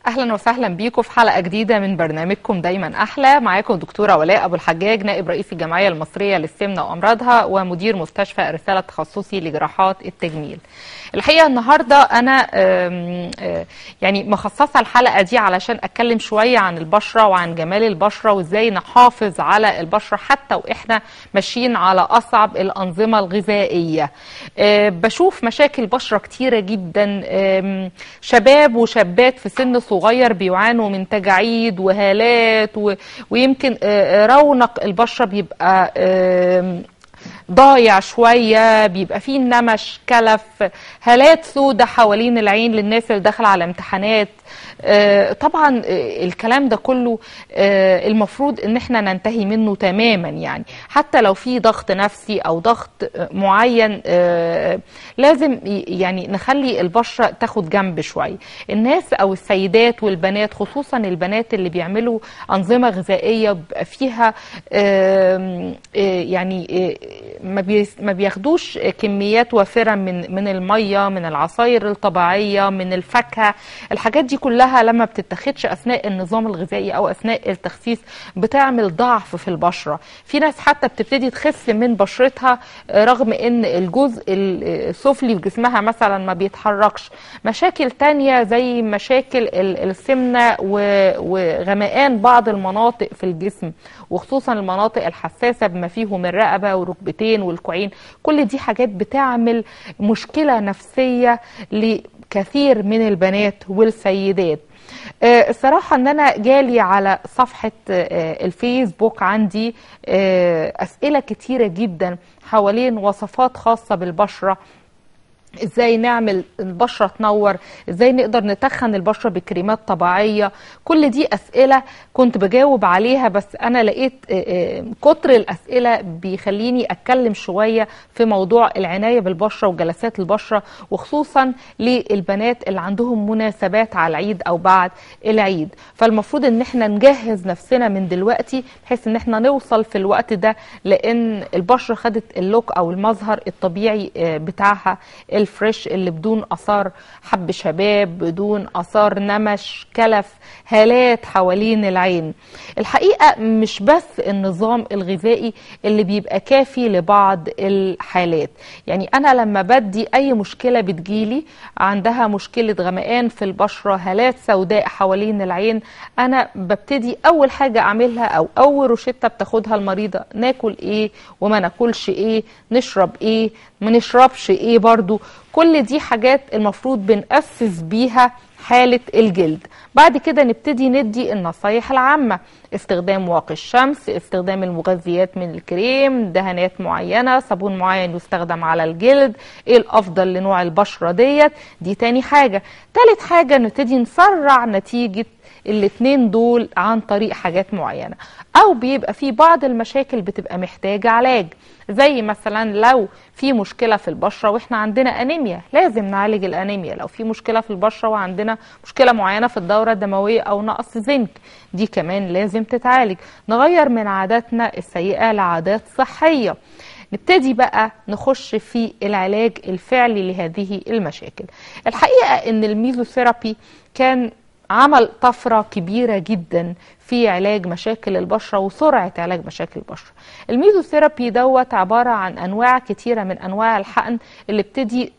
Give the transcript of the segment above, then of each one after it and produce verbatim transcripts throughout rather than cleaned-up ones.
اهلا وسهلا بيكم في حلقه جديده من برنامجكم دايما احلى. معاكم دكتوره ولاء ابو الحجاج، نائب رئيس الجمعيه المصريه للسمنه وامراضها ومدير مستشفى الرساله التخصصي لجراحات التجميل. الحقيقه النهارده انا آم آم يعني مخصصه الحلقه دي علشان اتكلم شويه عن البشره وعن جمال البشره وازاي نحافظ على البشره حتى واحنا ماشيين على اصعب الانظمه الغذائيه. بشوف مشاكل بشره كتيره جدا، شباب وشابات في سن صغير بيعانوا من تجاعيد وهالات و... ويمكن رونق البشرة بيبقى ضايع شوية، بيبقى فيه نمش، كلف، هالات سودة حوالين العين للناس اللي داخله على امتحانات. طبعا الكلام ده كله المفروض ان احنا ننتهي منه تماما، يعني حتى لو في ضغط نفسي او ضغط معين لازم يعني نخلي البشرة تاخد جنب شوية. الناس او السيدات والبنات، خصوصا البنات اللي بيعملوا انظمة غذائية بيبقى فيها يعني ما بياخدوش كميات وافرة من من المية، من العصاير الطبيعية، من الفاكهة. الحاجات دي كلها لما بتتاخدش اثناء النظام الغذائي او اثناء التخسيس بتعمل ضعف في البشره. في ناس حتى بتبتدي تخس من بشرتها رغم ان الجزء السفلي في جسمها مثلا ما بيتحركش. مشاكل تانية زي مشاكل السمنه وغمقان بعض المناطق في الجسم، وخصوصا المناطق الحساسه بما فيهم الرقبه والركبتين والكوعين. كل دي حاجات بتعمل مشكله نفسيه لكثير من البنات والسيدات. آه الصراحة ان انا جالي على صفحة آه الفيسبوك عندي آه اسئلة كتيرة جدا حوالين وصفات خاصة بالبشرة، ازاي نعمل البشرة تنور، ازاي نقدر نتخن البشرة بكريمات طبيعية. كل دي اسئلة كنت بجاوب عليها، بس انا لقيت كتر الاسئلة بيخليني اتكلم شوية في موضوع العناية بالبشرة وجلسات البشرة، وخصوصا للبنات اللي عندهم مناسبات على العيد او بعد العيد. فالمفروض ان احنا نجهز نفسنا من دلوقتي بحيث ان احنا نوصل في الوقت ده، لان البشرة خدت اللوك او المظهر الطبيعي بتاعها الفريش اللي بدون اثار حب شباب، بدون اثار نمش، كلف، هالات حوالين العين. الحقيقه مش بس النظام الغذائي اللي بيبقى كافي لبعض الحالات. يعني انا لما بدي اي مشكله بتجيلي عندها مشكله غمقان في البشره، هالات سوداء حوالين العين، انا ببتدي اول حاجه اعملها او اول روشته بتاخدها المريضه، ناكل ايه وما ناكلش ايه، نشرب ايه ما نشربش ايه. برضو كل دي حاجات المفروض بنأسس بيها حالة الجلد. بعد كده نبتدي ندي النصايح العامة، استخدام واقي الشمس، استخدام المغذيات من الكريم، دهانات معينة، صابون معين يستخدم على الجلد، ايه الافضل لنوع البشرة ديت. دي تاني حاجة. تالت حاجة نبتدي نسرع نتيجة الاتنين دول عن طريق حاجات معينة، او بيبقى في بعض المشاكل بتبقى محتاجة علاج، زي مثلا لو في مشكلة في البشرة واحنا عندنا انيميا لازم نعالج الانيميا، لو في مشكلة في البشرة وعندنا مشكلة معينة في الدورة الدموية او نقص زنك دي كمان لازم تتعالج. نغير من عاداتنا السيئة لعادات صحية، نبتدي بقى نخش في العلاج الفعلي لهذه المشاكل. الحقيقة ان الميزوثيرابي كان عمل طفرة كبيرة جدا في علاج مشاكل البشرة وسرعة علاج مشاكل البشرة. الميزوثيرابي دوت عبارة عن أنواع كتيرة من أنواع الحقن اللي بتدي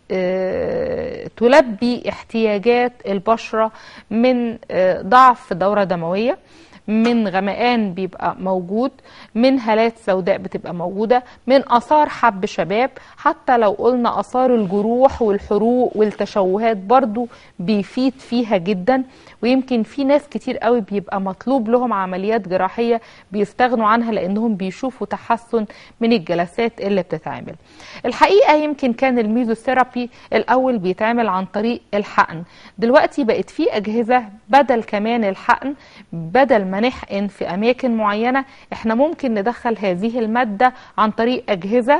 اه تلبي احتياجات البشرة من اه ضعف في الدورة الدموية، من غمقان بيبقى موجود، من هالات سوداء بتبقى موجودة، من آثار حب شباب، حتى لو قلنا آثار الجروح والحروق والتشوهات برضو بيفيد فيها جدا. ويمكن في ناس كتير قوي بيبقى مطلوب لهم عمليات جراحية بيستغنوا عنها لأنهم بيشوفوا تحسن من الجلسات اللي بتتعمل. الحقيقة يمكن كان الميزوثيرابي الأول بيتعمل عن طريق الحقن، دلوقتي بقت في أجهزة بدل كمان الحقن، بدل ما نحقن في أماكن معينة احنا ممكن ندخل هذه المادة عن طريق أجهزة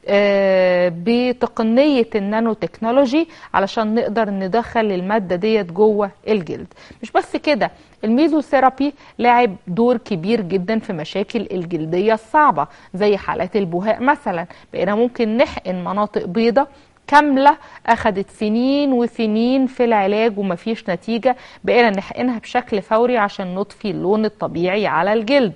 بتقنية النانو تكنولوجي علشان نقدر ندخل المادة ديت جوه الجلد. مش بس كده، الميزوثيرابي لعب دور كبير جدا في مشاكل الجلدية الصعبة زي حالات البهاء مثلا. بقينا ممكن نحقن مناطق بيضة كاملة أخدت سنين وسنين في العلاج ومفيش نتيجة، بقينا نحقنها بشكل فوري عشان نضفي اللون الطبيعي على الجلد.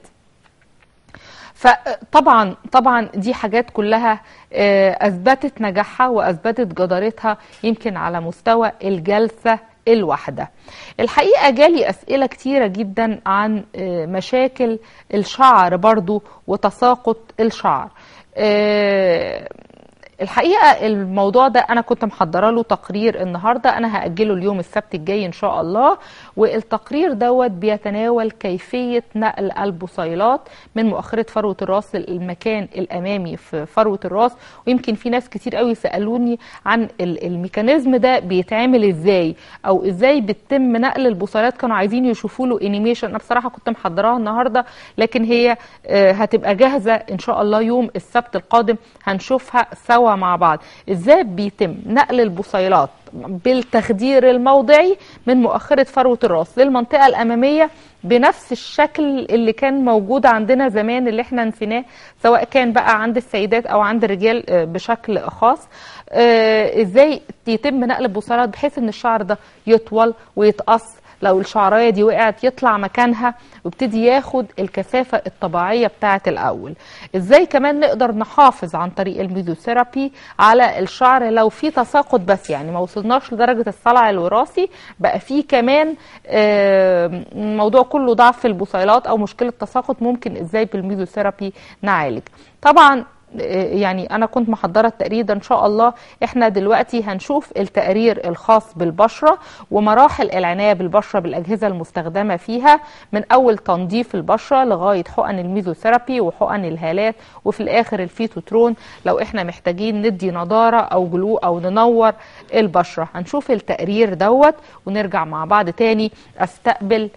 فطبعا طبعا دي حاجات كلها أثبتت نجاحها وأثبتت جدارتها يمكن على مستوى الجلسة الواحدة. الحقيقة جالي أسئلة كتيرة جدا عن مشاكل الشعر برضو وتساقط الشعر. الحقيقة الموضوع ده أنا كنت محضرة له تقرير النهاردة، أنا هأجله اليوم السبت الجاي إن شاء الله، والتقرير دوت بيتناول كيفية نقل البصيلات من مؤخرة فروة الراس للمكان الأمامي في فروة الراس. ويمكن في ناس كتير قوي سألوني عن الميكانيزم ده بيتعمل إزاي أو إزاي بتتم نقل البصيلات، كانوا عايزين يشوفوا له انيميشن. أنا بصراحة كنت محضراها النهاردة لكن هي هتبقى جاهزة إن شاء الله يوم السبت القادم، هنشوفها سوا مع بعض ازاي بيتم نقل البصيلات بالتخدير الموضعي من مؤخرة فروة الراس للمنطقة الأمامية بنفس الشكل اللي كان موجود عندنا زمان اللي احنا نسيناه، سواء كان بقى عند السيدات او عند الرجال بشكل خاص. اه ازاي يتم نقل البصيلات بحيث ان الشعر ده يطول ويتقص، لو الشعرايه دي وقعت يطلع مكانها ويبتدي ياخد الكثافه الطبيعيه بتاعه الاول. ازاي كمان نقدر نحافظ عن طريق الميزوثيرابي على الشعر لو في تساقط بس، يعني ما وصلناش لدرجه الصلع الوراثي، بقى في كمان موضوع كله ضعف في البصيلات او مشكله تساقط، ممكن ازاي بالميزوثيرابي نعالج. طبعا يعني أنا كنت محضرة التقرير ده إن شاء الله. إحنا دلوقتي هنشوف التقرير الخاص بالبشرة ومراحل العناية بالبشرة بالأجهزة المستخدمة فيها، من أول تنظيف البشرة لغاية حقن الميزوثيرابي وحقن الهالات وفي الآخر الفيتوترون لو إحنا محتاجين ندي نضارة أو جلو أو ننور البشرة. هنشوف التقرير دوت ونرجع مع بعض تاني أستقبل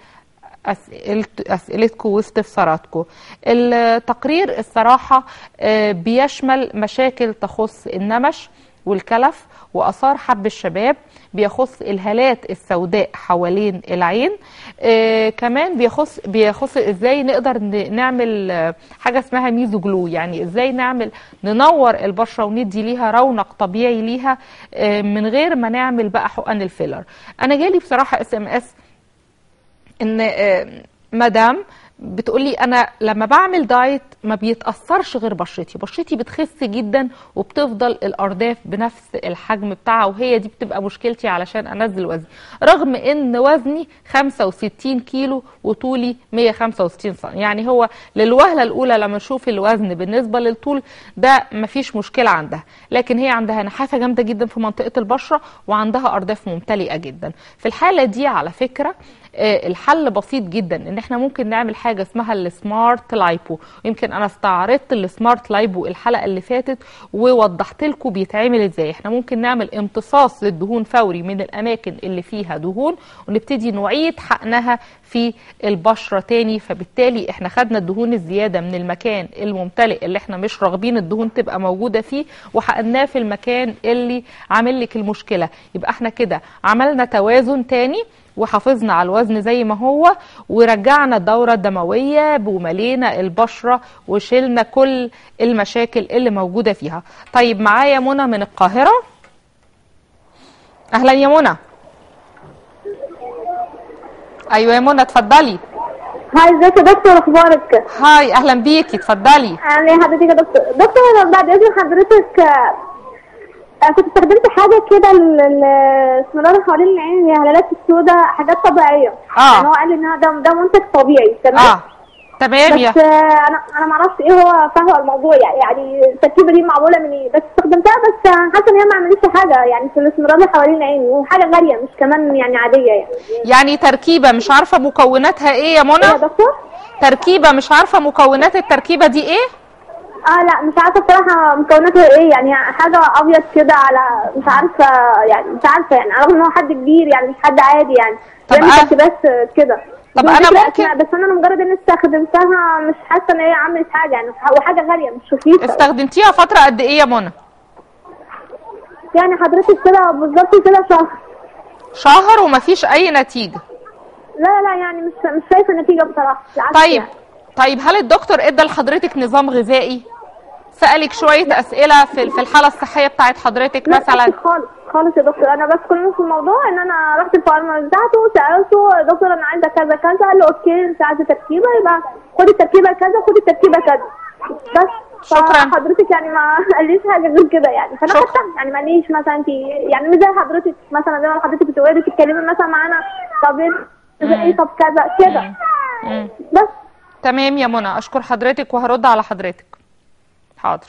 أسئلتكم واستفساراتكم. التقرير الصراحة بيشمل مشاكل تخص النمش والكلف وآثار حب الشباب، بيخص الهالات السوداء حوالين العين، آه كمان بيخص بيخص ازاي نقدر نعمل حاجة اسمها ميزو جلو، يعني ازاي نعمل ننور البشرة وندي ليها رونق طبيعي ليها آه من غير ما نعمل بقى حقن الفيلر. انا جالي بصراحة اس ام اس ان مدام بتقولي انا لما بعمل دايت ما بيتأثرش غير بشرتي، بشرتي بتخس جدا وبتفضل الارداف بنفس الحجم بتاعها، وهي دي بتبقى مشكلتي علشان انزل وزني، رغم ان وزني خمسة وستين كيلو وطولي مية وخمسة وستين سم. يعني هو للوهلة الاولى لما نشوف الوزن بالنسبة للطول ده مفيش مشكلة عندها، لكن هي عندها نحافة جامدة جدا في منطقة البشرة وعندها ارداف ممتلئة جدا. في الحالة دي على فكرة الحل بسيط جدا، ان احنا ممكن نعمل حاجه اسمها السمارت لايبو. يمكن انا استعرضت السمارت لايبو الحلقه اللي فاتت ووضحت لكم بيتعمل ازاي. احنا ممكن نعمل امتصاص للدهون فوري من الاماكن اللي فيها دهون ونبتدي نعيد حقنها في البشره تاني، فبالتالي احنا خدنا الدهون الزياده من المكان الممتلئ اللي احنا مش راغبين الدهون تبقى موجوده فيه وحقناه في المكان اللي عامل لك المشكله. يبقى احنا كده عملنا توازن تاني وحافظنا على الوزن زي ما هو ورجعنا الدورة الدموية وملينا البشرة وشلنا كل المشاكل اللي موجودة فيها. طيب معايا منى من القاهرة. أهلا يا منى. أيوة يا منى اتفضلي. هاي ازيك يا دكتور، اخبارك؟ هاي اهلا بيكي اتفضلي. عامله ايه حضرتك يا دكتور؟ دكتور بعد اذن حضرتك كنت استخدمت حاجه كده الاسمرار حوالين العين، الهلالات السوداء، حاجات طبيعيه. اه يعني هو قال لي ان ده ده منتج طبيعي تمام. اه تمام. بس آه انا انا ما اعرفش ايه هو فهو الموضوع، يعني يعني التركيبه دي معموله من ايه، بس استخدمتها بس حاسه ان هي ما عملتش حاجه يعني في الاسمرار اللي حوالين العين، وحاجه غاليه مش كمان يعني عاديه يعني. يعني تركيبه مش عارفه مكوناتها ايه يا منى؟ ايه يا دكتور؟ تركيبه مش عارفه مكونات التركيبه دي ايه؟ اه لا مش عارفه بصراحه مكوناتها ايه، يعني حاجه ابيض كده على مش عارفه يعني مش عارفه يعني، رغم ان هو حد كبير يعني مش حد عادي يعني. طب أه بس كده. طب انا ممكن بس انا مجرد اني استخدمتها مش حاسه ان هي عملت حاجه يعني، وحاجه غاليه مش رخيصه. استخدمتيها فتره قد ايه يا منى؟ يعني حضرتك كده بالظبط كده شهر. شهر ومفيش اي نتيجه؟ لا لا يعني مش مش شايفه نتيجه بصراحه. طيب يعني. طيب هل الدكتور ادى لحضرتك نظام غذائي سالك شويه اسئله في في الحاله الصحيه بتاعت حضرتك لا مثلا؟ خالص خالص يا دكتور، انا بس كل في الموضوع ان انا رحت الفارما بتاعته وسالته يا دكتور انا عايزه كذا كذا، قال له اوكي انت عايزه تركيبه يبقى خدي التركيبه كذا خدي التركيبه كذا بس. شكرا. حضرتك يعني ما قاليش حاجه غير كده يعني، فانا خدتها يعني ما ليش مثلا انت يعني مش زي حضرتك مثلا زي ما حضرتك بتقولي تتكلمي مثلا معانا طب ايه طب كذا كده بس. تمام يا منى، اشكر حضرتك وهرد على حضرتك. حاضر.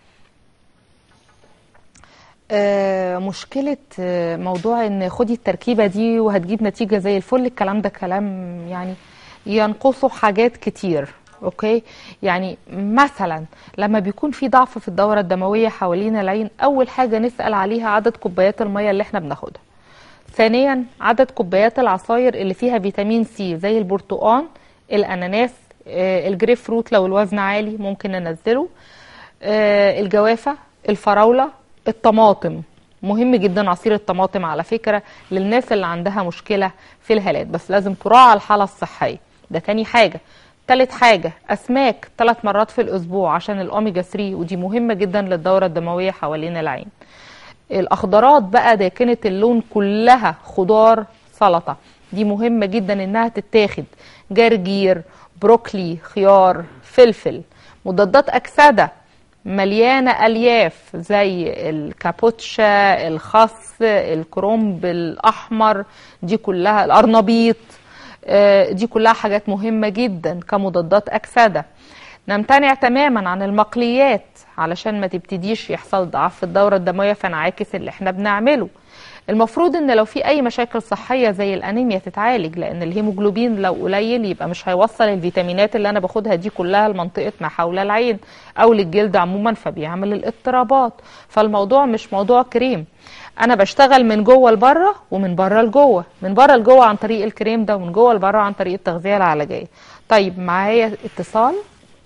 آه مشكلة آه موضوع ان خدي التركيبة دي وهتجيب نتيجة زي الفل، الكلام ده كلام يعني ينقصه حاجات كتير. اوكي، يعني مثلا لما بيكون في ضعف في الدورة الدموية حوالين العين، اول حاجة نسأل عليها عدد كوبايات المية اللي احنا بناخدها. ثانيا عدد كوبايات العصاير اللي فيها فيتامين سي زي البرتقال، الاناناس، آه الجريب فروت لو الوزن عالي ممكن ننزله، آه الجوافة، الفراولة، الطماطم. مهم جدا عصير الطماطم على فكرة للناس اللي عندها مشكلة في الهالات، بس لازم تراعى الحالة الصحية. ده تاني حاجة. تالت حاجة أسماك ثلاث مرات في الأسبوع عشان الأوميجا ثلاثة، ودي مهمة جدا للدورة الدموية حوالين العين. الأخضرات بقى داكنة اللون كلها، خضار، سلطة، دي مهمة جدا إنها تتاخد. جرجير، بروكلي، خيار، فلفل. مضادات أكسدة مليانة ألياف زي الكابوتشا، الخس، الكرنب الأحمر، دي كلها الأرنبيط، دي كلها حاجات مهمة جدا كمضادات أكسدة. نمتنع تماما عن المقليات علشان ما تبتديش يحصل ضعف في الدورة الدموية فنعاكس اللي احنا بنعمله. المفروض ان لو في اي مشاكل صحية زي الانيميا تتعالج، لان الهيموجلوبين لو قليل يبقى مش هيوصل الفيتامينات اللي انا باخدها دي كلها لمنطقة ما حول العين او للجلد عموما، فبيعمل الاضطرابات. فالموضوع مش موضوع كريم، انا بشتغل من جوه لبره ومن بره لجوه، من بره لجوه عن طريق الكريم ده، ومن جوه لبره عن طريق التغذية العلاجية. طيب معايا اتصال،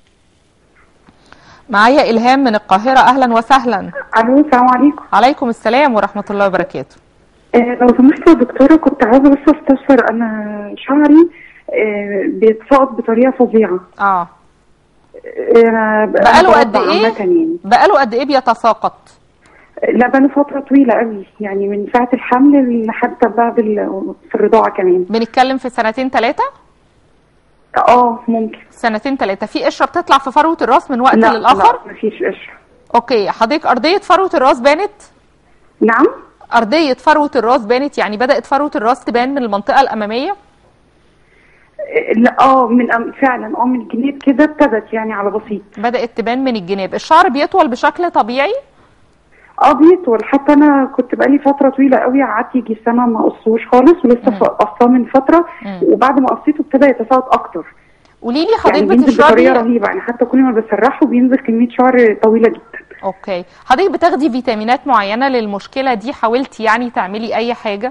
معايا إلهام من القاهرة. أهلا وسهلا. الو السلام عليكم. عليكم السلام ورحمة الله وبركاته. آه لو سمحت يا دكتورة كنت عاوزة بس استفسر، أنا شعري آه بيتساقط بطريقة فظيعة. اه آه بقاله قد إيه؟ يعني. بقاله قد إيه بيتساقط؟ لا بقاله فترة طويلة قوي، يعني من ساعة الحمل لحد بعد في الرضاعة كمان. بنتكلم في سنتين ثلاثة؟ اه ممكن سنتين ثلاثة. في قشرة بتطلع في فروة الراس من وقت لا للآخر؟ لا مفيش قشرة. اوكي، حضرتك أرضية فروة الراس بانت؟ نعم؟ أرضية فروة الراس بانت، يعني بدأت فروة الراس تبان من المنطقة الأمامية؟ لا اه من أم... فعلا اه من الجناب كده ابتدت يعني على بسيط. بدأت تبان من الجناب. الشعر بيطول بشكل طبيعي؟ اه بيطول، حتى انا كنت بقالي فتره طويله قوي قعدت يجي سنه ما قصوش خالص، ولسه قصاه من فتره، مم. وبعد ما قصيته ابتدى يتساقط اكتر. قولي لي حضرتك يعني بتشربي بطريقه رهيبه، يعني حتى كل ما بسرحه بينزل كميه شعر طويله جدا. اوكي، حضرتك بتاخدي فيتامينات معينه للمشكله دي؟ حاولتي يعني تعملي اي حاجه؟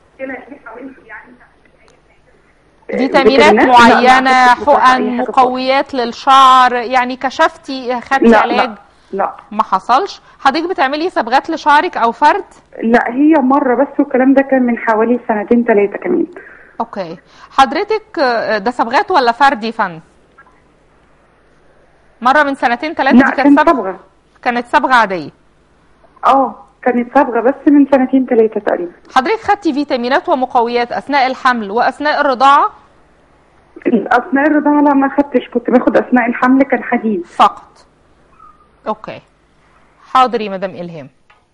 فيتامينات معينه، حقن، مقويات للشعر، يعني كشفتي خدتي علاج؟ لا لا ما حصلش. حضرتك بتعملي صبغات لشعرك او فرد؟ لا هي مره بس، والكلام ده كان من حوالي سنتين ثلاثه كمان. اوكي، حضرتك ده صبغات ولا فرد يا فندم؟ مره من سنتين ثلاثه دي كانت صبغه؟ كانت صبغه عاديه. اه كانت صبغه بس من سنتين ثلاثه تقريبا. حضرتك خدتي فيتامينات ومقويات اثناء الحمل واثناء الرضاعه؟ اثناء الرضاعه لا ما خدتش، كنت باخد اثناء الحمل كان حديد فقط. اوكي حاضر يا مدام إلهام.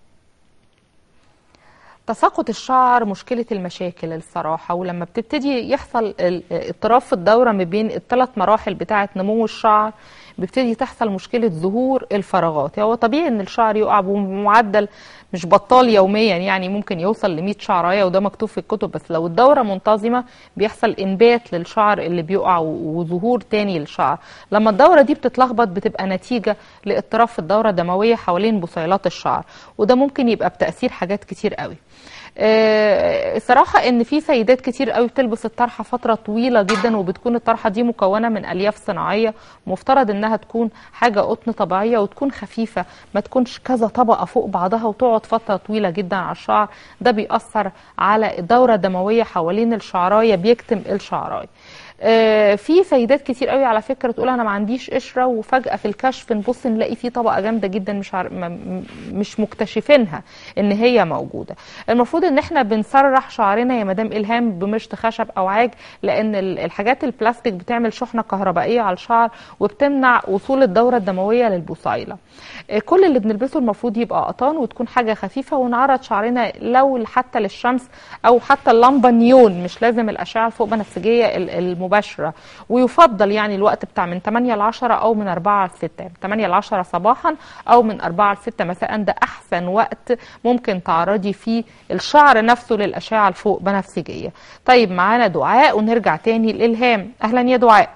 تساقط الشعر مشكلة المشاكل الصراحة، ولما بتبتدي يحصل اضطراب في الدورة ما بين الثلاث مراحل بتاعة نمو الشعر بيبتدي تحصل مشكلة ظهور الفراغات. هو طبيعي ان الشعر يقع بمعدل مش بطال يوميا، يعني ممكن يوصل ل مية شعرايه وده مكتوب في الكتب، بس لو الدورة منتظمة بيحصل انبات للشعر اللي بيقع وظهور تاني للشعر. لما الدورة دي بتتلخبط بتبقى نتيجة لاضطراب في الدورة الدموية حوالين بصيلات الشعر، وده ممكن يبقى بتأثير حاجات كتير قوي. آه صراحة ان في سيدات كتير قوي بتلبس الطرحة فترة طويلة جدا، وبتكون الطرحة دي مكونة من الياف صناعية، مفترض انها تكون حاجة قطن طبيعية وتكون خفيفة، ما تكونش كذا طبقة فوق بعضها وتقعد فترة طويلة جدا على الشعر. ده بيأثر على الدورة الدموية حوالين الشعراية، بيكتم الشعراية. آه في سيدات كتير قوي على فكره تقول انا ما عنديش قشره، وفجاه في الكشف نبص نلاقي في طبقه جامده جدا مش عار... مش مكتشفينها ان هي موجوده. المفروض ان احنا بنسرح شعرنا يا مدام الهام بمشط خشب او عاج، لان الحاجات البلاستيك بتعمل شحنه كهربائيه على الشعر وبتمنع وصول الدوره الدمويه للبصيله. آه كل اللي بنلبسه المفروض يبقى قطان وتكون حاجه خفيفه، ونعرض شعرنا لو حتى للشمس او حتى اللمبه نيون، مش لازم الاشعه الفوق بنفسجيه المباشره. ويفضل يعني الوقت بتاع من تمانية ل عشرة او من أربعة ل ستة، من تمانية ل عشرة صباحا او من أربعة ل ستة مساء، ده احسن وقت ممكن تعرضي فيه الشعر نفسه للاشعه الفوق بنفسجيه. طيب معانا دعاء ونرجع تاني لإلهام. اهلا يا دعاء.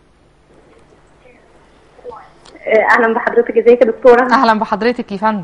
اهلا بحضرتك، ازيك يا دكتوره؟ اهلا بحضرتك يا فندم،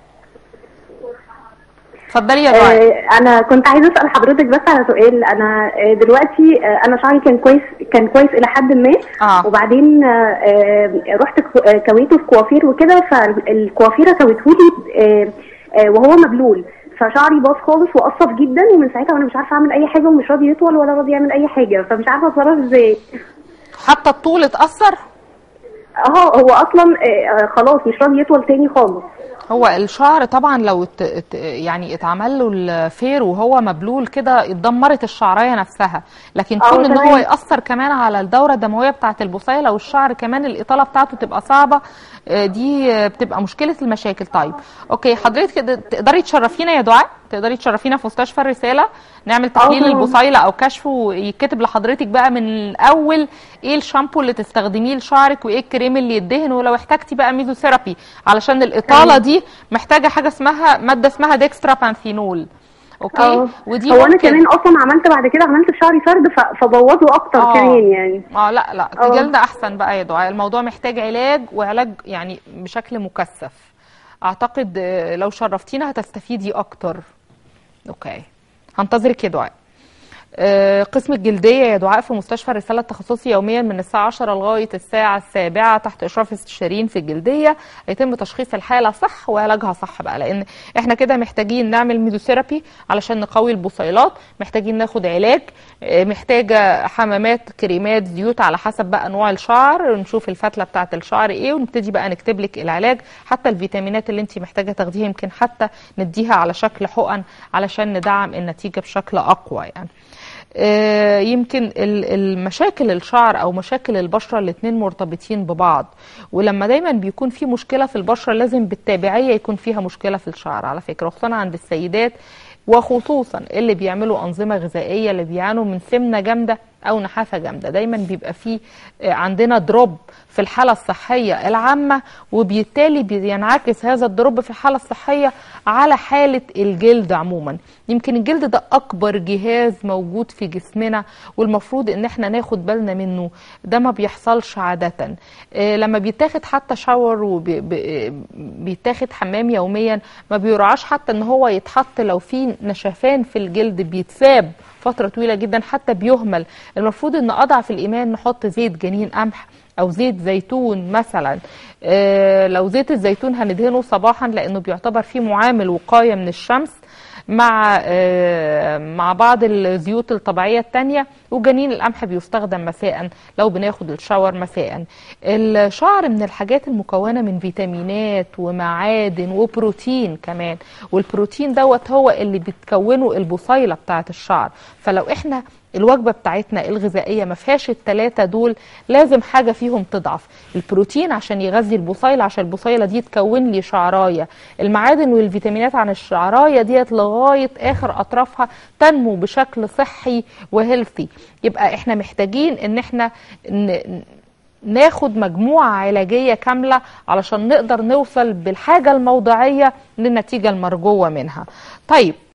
اتفضلي يا دعاء. آه انا كنت عايزه اسال حضرتك بس على سؤال. انا آه دلوقتي آه انا شعري كان كويس كان كويس الى حد ما، آه. وبعدين آه رحت كويته في كوافير وكده، فالكوافيره كويتهولي آه آه وهو مبلول، فشعري باظ خالص وقصف جدا، ومن ساعتها وانا مش عارفه اعمل اي حاجه، ومش راضي يطول ولا راضي يعمل اي حاجه، فمش عارفه اتصرف ازاي. حتى الطول اتأثر؟ اه هو اصلا آه خلاص مش راضي يطول تاني خالص. هو الشعر طبعا لو ات ات يعني اتعمل له الفير وهو مبلول كده اتدمرت الشعريه نفسها، لكن كون ان هو ياثر كمان على الدوره الدمويه بتاعه البصيله والشعر كمان الاطاله بتاعته تبقى صعبه، دي بتبقى مشكله المشاكل. طيب اوكي، حضرتك تقدري تشرفينا يا دعاء؟ تقدري تشرفينا في مستشفى الرساله نعمل تحليل للبصيله او كشف، ويتكتب لحضرتك بقى من الاول ايه الشامبو اللي تستخدميه لشعرك وايه الكريم اللي يدهن، ولو احتاجتي بقى ميزوثيرابي علشان الاطاله دي محتاجه حاجه اسمها ماده اسمها ديكسترا بانثينول. اوكي أوه. ودي هو انا كمان اصلا عملت بعد كده عملت في شعري فرد فبوظه اكتر أوه. كمان يعني. اه لا لا تجلد احسن بقى يا دعاء، الموضوع محتاج علاج وعلاج يعني بشكل مكثف. اعتقد لو شرفتينا هتستفيدي اكتر. اوكي هنتظرك يا دعاء. قسم الجلدية يا دعاء في مستشفى الرسالة التخصصي يوميا من الساعة عشرة لغاية الساعة السابعة تحت إشراف استشاريين في الجلدية، يتم تشخيص الحالة صح وعلاجها صح بقى، لأن احنا كده محتاجين نعمل ميزوثيرابي علشان نقوي البصيلات، محتاجين ناخد علاج، محتاجة حمامات كريمات زيوت على حسب بقى نوع الشعر، نشوف الفتلة بتاعة الشعر ايه ونبتدي بقى نكتب لك العلاج. حتى الفيتامينات اللي انت محتاجة تاخديها يمكن حتى نديها على شكل حقن علشان ندعم النتيجة بشكل أقوى يعني. يمكن المشاكل الشعر او مشاكل البشره الاثنين مرتبطين ببعض، ولما دايما بيكون في مشكله في البشره لازم بالتابعيه يكون فيها مشكله في الشعر على فكره، خصوصا عند السيدات وخصوصا اللي بيعملوا انظمه غذائيه اللي بيعانوا من سمنه جامده او نحافه جامده، دايما بيبقى في عندنا دروب في الحاله الصحيه العامه، وبالتالي بينعكس هذا الدروب في الحاله الصحيه على حاله الجلد عموما. يمكن الجلد ده اكبر جهاز موجود في جسمنا والمفروض ان احنا ناخد بالنا منه، ده ما بيحصلش عاده. إيه لما بيتاخد حتى شاور وبيتاخد حمام يوميا ما بيراعاش حتى ان هو يتحط لو في نشفان في الجلد بيتساب فتره طويله جدا حتى بيهمل. المفروض ان اضعف الايمان نحط زيت جنين قمح او زيت زيتون مثلا. إيه لو زيت الزيتون هندهنه صباحا لانه بيعتبر فيه معامل وقايه من الشمس مع مع بعض الزيوت الطبيعيه الثانيه، وجنين القمح بيستخدم مساء لو بناخد الشاور مساء. الشعر من الحاجات المكونه من فيتامينات ومعادن وبروتين كمان، والبروتين دوت هو اللي بتكونه البصيله بتاعه الشعر، فلو احنا الوجبه بتاعتنا الغذائيه ما فيهاش الثلاثه دول لازم حاجه فيهم تضعف. البروتين عشان يغذي البصيله عشان البصيله دي تكون لي شعرايه، المعادن والفيتامينات عن الشعرايه ديت لغايه اخر اطرافها تنمو بشكل صحي وهيلثي. يبقى احنا محتاجين ان احنا ناخد مجموعه علاجيه كامله علشان نقدر نوصل بالحاجه الموضعيه للنتيجه المرجوه منها. طيب